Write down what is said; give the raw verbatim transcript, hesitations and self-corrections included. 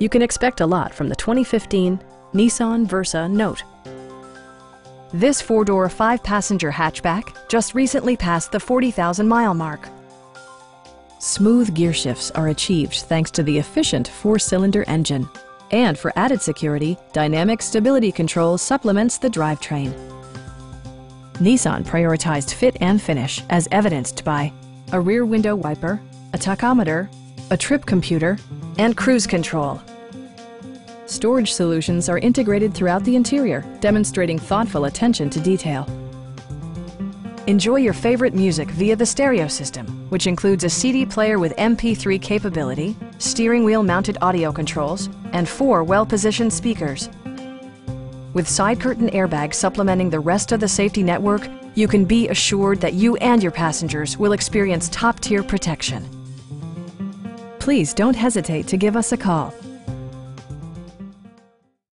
You can expect a lot from the twenty fifteen Nissan Versa Note. This four-door, five-passenger hatchback just recently passed the forty thousand mile mark. Smooth gear shifts are achieved thanks to the efficient four-cylinder engine. And for added security, Dynamic Stability Control supplements the drivetrain. Nissan prioritized fit and finish as evidenced by a rear window wiper, a tachometer, a trip computer, and cruise control. Storage solutions are integrated throughout the interior, demonstrating thoughtful attention to detail. Enjoy your favorite music via the stereo system, which includes a C D player with M P three capability, steering wheel mounted audio controls, and four well-positioned speakers. With side curtain airbags supplementing the rest of the safety network, you can be assured that you and your passengers will experience top-tier protection. Please don't hesitate to give us a call.